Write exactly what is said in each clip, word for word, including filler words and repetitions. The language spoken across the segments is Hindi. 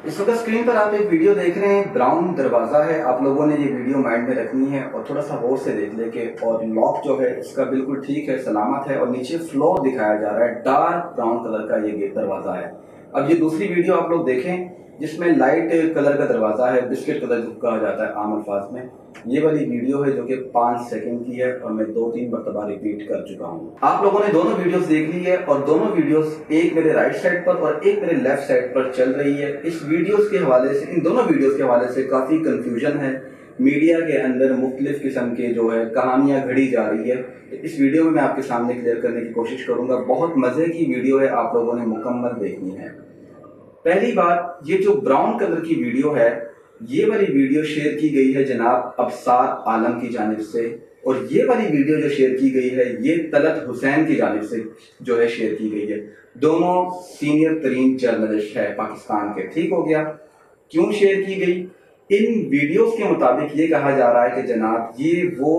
इस वक्त स्क्रीन पर आप एक वीडियो देख रहे हैं, ब्राउन दरवाज़ा है। आप लोगों ने ये वीडियो माइंड में रखनी है और थोड़ा सा गौर से देख ले के, और लॉक जो है इसका बिल्कुल ठीक है, सलामत है, और नीचे फ्लोर दिखाया जा रहा है, डार्क ब्राउन कलर का ये गेट दरवाज़ा है। अब ये दूसरी वीडियो आप लोग देखें जिसमें लाइट कलर का दरवाज़ा है, बिस्किट कलर जो कहा जाता है आम अल्फाज में। ये वाली वीडियो है जो कि पाँच सेकंड की है और मैं दो तीन मरतबा रिपीट कर चुका हूँ। आप लोगों ने दोनों वीडियोस देख ली है और दोनों वीडियोस एक मेरे राइट साइड पर और एक मेरे लेफ्ट साइड पर चल रही है। इस वीडियोस के हवाले से, इन दोनों वीडियोस के हवाले से काफ़ी कंफ्यूजन है। मीडिया के अंदर मुख्तलिफ किस्म के जो है कहानियाँ घड़ी जा रही है। इस वीडियो में मैं आपके सामने क्लियर करने की कोशिश करूँगा। बहुत मज़े की वीडियो है, आप लोगों ने मुकम्मल देखनी है। पहली बात, ये जो ब्राउन कलर की वीडियो है, ये वाली वीडियो शेयर की गई है जनाब अबसार आलम की जानिब से, और ये वाली वीडियो जो शेयर की गई है ये तलत हुसैन की जानिब से जो है शेयर की गई है। दोनों सीनियर तरीन जर्नलिस्ट है पाकिस्तान के। ठीक हो गया। क्यों शेयर की गई? इन वीडियोस के मुताबिक ये कहा जा रहा है कि जनाब ये वो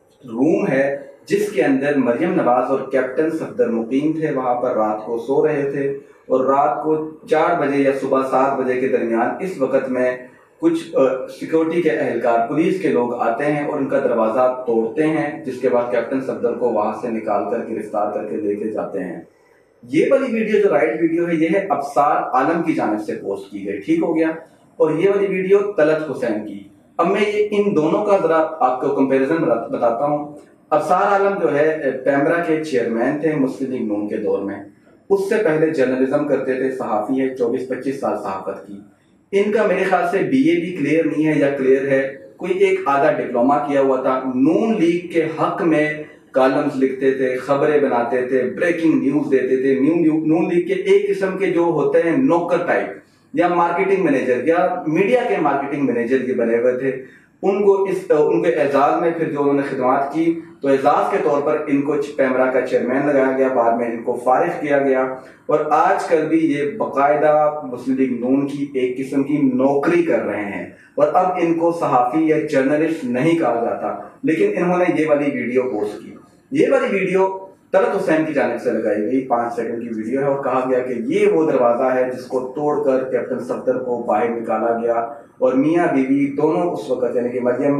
रूम है जिसके अंदर मरियम नवाज और कैप्टन सफदर मुकीम थे। वहां पर रात को सो रहे थे और रात को चार बजे या सुबह सात बजे के दरमियान इस वक्त में कुछ सिक्योरिटी के एहलकार, पुलिस के लोग आते हैं और उनका दरवाजा तोड़ते हैं, जिसके बाद कैप्टन सफदर को वहां से निकाल कर गिरफ्तार करके लेके जाते हैं। ये वाली वीडियो जो राइट वीडियो है ये है अबसार आलम की जानिब से पोस्ट की गई। ठीक हो गया। और ये वाली वीडियो तलत हुसैन की। अब मैं ये इन दोनों का जरा आपको कंपेरिजन बताता हूँ। अबसार आलम जो है पैमरा के चेयरमैन थे मुस्लिम लीग नून के दौर में। उससे पहले जर्नलिज्म करते थे, सहाफ़ी है, चौबीस पच्चीस साल सहाफत की। इनका मेरे ख्याल से बीए भी क्लियर नहीं है या क्लियर है, कोई एक आधा डिप्लोमा किया हुआ था। नून लीग के हक में कॉलम्स लिखते थे, खबरें बनाते थे, ब्रेकिंग न्यूज देते थे। नून लीग के एक किस्म के जो होते हैं नौकर टाइप या मार्केटिंग मैनेजर या मीडिया के मार्केटिंग मैनेजर ये बने हुए थे। उनको इस उनके एजाज में फिर जो उन्होंने खिदमत की तो एजाज के तौर पर इनको पैमरा का चेयरमैन लगाया गया, बाद में इनको फारिग किया गया और आजकल भी ये बाकायदा मुस्लिम लीग नून की एक किस्म की नौकरी कर रहे हैं। और अब इनको सहाफ़ी या जर्नलिस्ट नहीं कहा जाता, लेकिन इन्होंने ये वाली वीडियो पोस्ट की। ये वाली वीडियो तलत हुसैन की जानिब से लगाई गई, पाँच सेकंड की वीडियो है और कहा गया कि ये वो दरवाज़ा है जिसको तोड़कर कैप्टन सफदर को बाहर निकाला गया और मियाँ बीवी दोनों उस वक्त यानी कि मरियम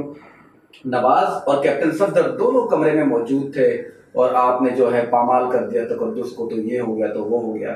नवाज और कैप्टन सफदर दोनों कमरे में मौजूद थे और आपने जो है पामाल कर दिया तकद्दुस को, तो ये हो गया तो वो हो गया।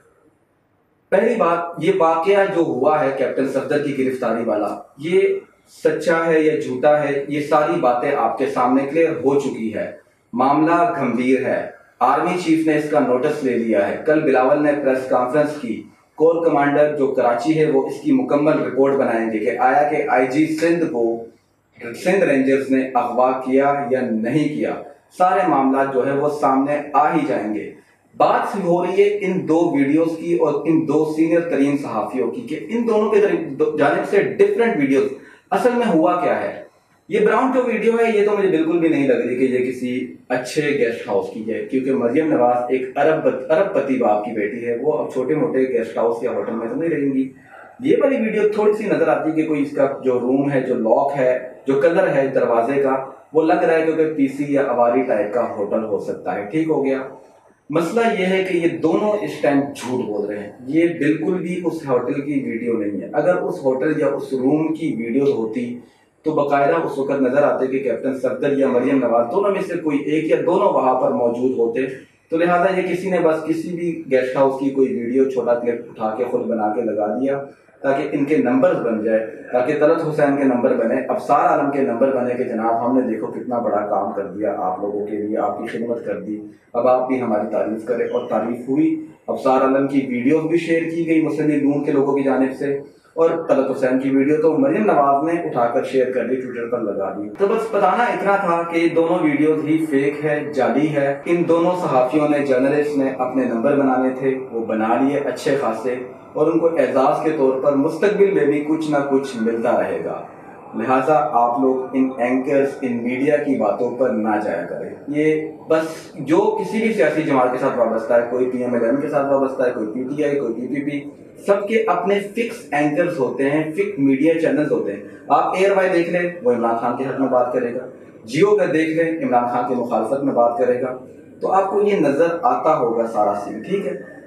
पहली बात, ये वाकया जो हुआ है कैप्टन सफदर की गिरफ्तारी वाला, ये सच्चा है या झूठा है, ये सारी बातें आपके सामने क्लियर हो चुकी है। मामला गंभीर है, आर्मी चीफ ने इसका नोटिस ले लिया है। कल बिलावल ने प्रेस कॉन्फ्रेंस की, कोर कमांडर जो कराची है वो इसकी मुकम्मल रिपोर्ट बनाएंगे कि आया कि आईजी सिंध को सिंध रेंजर्स ने अगवा किया या नहीं किया। सारे मामला जो है वो सामने आ ही जाएंगे। बात हो रही है इन दो वीडियोस की और इन दो सीनियर तरीन सहाफियों की कि इन दोनों के जानिब से डिफरेंट वीडियोस। असल में हुआ क्या है, ये ब्राउन जो वीडियो है ये तो मुझे बिल्कुल भी नहीं लग रही कि ये किसी अच्छे गेस्ट हाउस की है, क्योंकि मरियम नवाज एक अरब अरबपति बाप की बेटी है, वो अब छोटे मोटे गेस्ट हाउस या होटल में तो नहीं रहेंगी। ये वाली वीडियो थोड़ी सी नजर आती है कि कोई इसका जो रूम है, जो लॉक है, जो कलर है दरवाजे का, वो लग रहा है क्योंकि पीसी या अवारी टाइप का होटल हो सकता है। ठीक हो गया। मसला ये है कि ये दोनों इस टाइम झूठ बोल रहे हैं। ये बिल्कुल भी उस होटल की वीडियो नहीं है। अगर उस होटल या उस रूम की वीडियो होती तो बाकायदा उस वक्त नजर आते कि कैप्टन सफदर या मरियम नवाज दोनों में से कोई एक या दोनों वहां पर मौजूद होते। तो लिहाजा ये किसी ने बस किसी भी गेस्ट हाउस की कोई वीडियो छोटा क्लिप उठा के खुद बना के लगा दिया ताकि इनके नंबर्स बन जाए, ताकि तलत हुसैन के नंबर बने, अबसार आलम के नंबर बने कि जनाब हमने देखो कितना बड़ा काम कर दिया आप लोगों के लिए, आपकी खिदमत कर दी, अब आप भी हमारी तारीफ करें। और तारीफ हुई। अबसार आलम की वीडियो भी शेयर की गई मुस्लिम लीग नून के लोगों की जानिब से, और तलत हुसैन की वीडियो तो मरियम नवाज ने उठाकर शेयर कर दी, ट्विटर पर लगा दी। तो बस बताना इतना था कि दोनों वीडियोस ही फेक है, जाली है। इन दोनों सहाफियों ने, जर्नलिस्ट ने अपने नंबर बनाने थे, वो बना लिए अच्छे खासे, और उनको एजाज के तौर पर मुस्तकबिल में भी कुछ ना कुछ मिलता रहेगा। लिहाजा आप लोग इन एंकर्स, इन मीडिया की बातों पर ना जाया करें। ये बस जो किसी भी सियासी जमात के साथ वाबस्ता है, कोई पीएमएलएन के साथ वाबस्ता है, कोई पीटीआई, कोई पीपीपी, सबके अपने फिक्स एंकर्स होते हैं, फिक्स मीडिया चैनल्स होते हैं। आप एयर वाई देख लें, वो इमरान खान के हक में बात करेगा। जियो का देख लें, इमरान खान की मुखालफत में बात करेगा। तो आपको ये नजर आता होगा सारा सीन। ठीक है।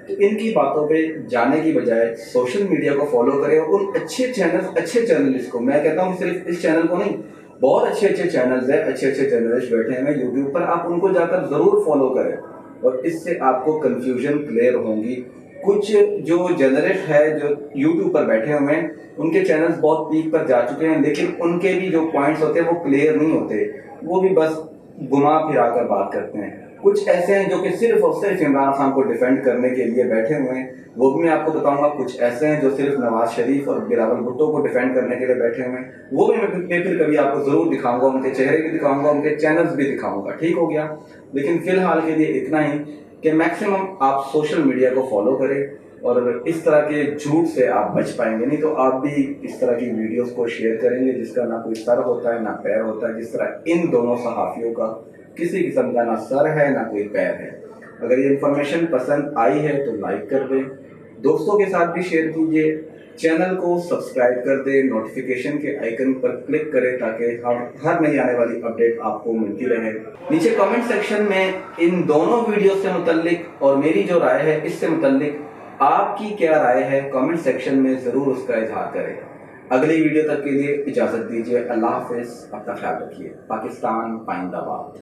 तो इनकी बातों पे जाने की बजाय सोशल मीडिया को फॉलो करें और उन अच्छे चैनल अच्छे जर्नलिस्ट को, मैं कहता हूँ सिर्फ इस चैनल को नहीं, बहुत अच्छे अच्छे चैनल्स हैं, अच्छे अच्छे जर्नलिस्ट बैठे हैं यूट्यूब पर, आप उनको जाकर ज़रूर फॉलो करें और इससे आपको कन्फ्यूजन क्लियर होंगी। कुछ जो जर्नलिस्ट है जो यूट्यूब पर बैठे हुए हैं उनके चैनल्स बहुत पीक पर जा चुके हैं, लेकिन उनके भी जो पॉइंट्स होते हैं वो क्लियर नहीं होते, वो भी बस घुमा फिरा कर बात करते हैं। कुछ ऐसे हैं जो कि सिर्फ और सिर्फ इमरान खान को डिफेंड करने के लिए बैठे हुए हैं, वो भी मैं आपको बताऊंगा। कुछ ऐसे हैं जो सिर्फ नवाज शरीफ और बिलावल भुट्टो को डिफेंड करने के लिए बैठे हुए हैं, वो भी मैं मैं फिर कभी आपको जरूर दिखाऊंगा, उनके चेहरे भी दिखाऊंगा, उनके चैनल्स भी दिखाऊंगा, ठीक हो गया। लेकिन फिलहाल के लिए इतना ही कि मैक्सिमम आप सोशल मीडिया को फॉलो करें और इस तरह के झूठ से आप बच पाएंगे, नहीं तो आप भी इस तरह की वीडियोस को शेयर करेंगे जिसका ना कोई सर होता है ना पैर होता है, जिस तरह इन दोनों सहाफ़ियों का किसी किस्म का ना सर है ना कोई पैर है। अगर ये इन्फॉर्मेशन पसंद आई है तो लाइक कर दें, दोस्तों के साथ भी शेयर कीजिए, चैनल को सब्सक्राइब कर दें, नोटिफिकेशन के आइकन पर क्लिक करें ताकि हम हर नई आने वाली अपडेट आपको मिलती रहे। नीचे कमेंट सेक्शन में इन दोनों वीडियो से मुतल्लिक और मेरी जो राय है इससे मुतल्लिक आपकी क्या राय है, कमेंट सेक्शन में ज़रूर उसका इजहार करें। अगली वीडियो तक के लिए इजाज़त दीजिए। अल्लाह हाफ़िज़, अपना ख्याल रखिए। पाकिस्तान पाइंदाबाद।